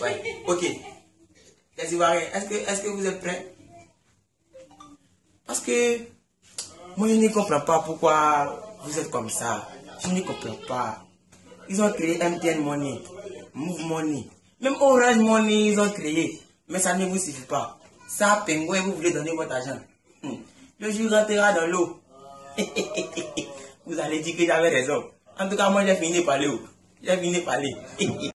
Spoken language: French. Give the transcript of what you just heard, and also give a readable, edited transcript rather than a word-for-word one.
Ouais. Ok. Les Ivoiriens, est-ce que vous êtes prêts? Parce que moi je ne comprends pas pourquoi vous êtes comme ça. Je ne comprends pas. Ils ont créé MTN Money, Move Money, même Orange Money ils ont créé. Mais ça ne vous suffit pas. Ça, pingouin, vous voulez donner votre argent. Le jour rentrera dans l'eau. Vous allez dire que j'avais raison. En tout cas, moi j'ai fini de parler. J'ai fini de parler.